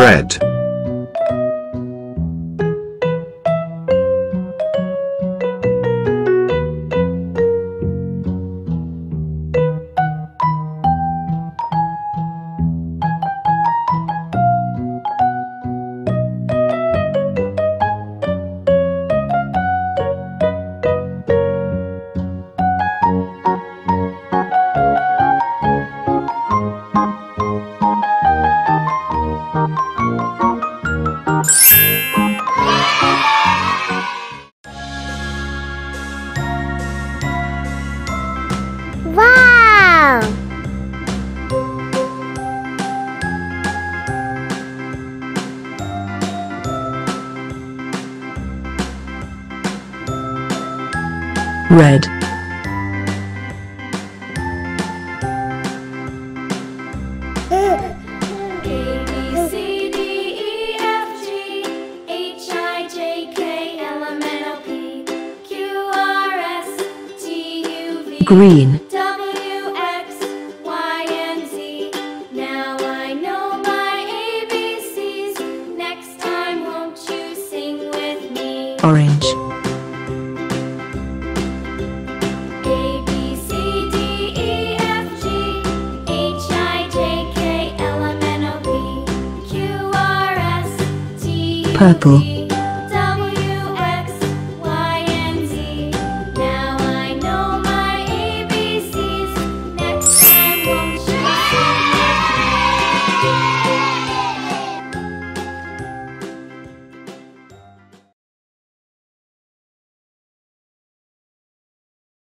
red, Wow! red, green, W, X, Y, and Z. Now I know my ABCs. Next time, won't you sing with me? orange, A, B, C, D, E, F, G, H, I, J, K, L, M, N, O, P, Q, R, S, T, U, purple, V,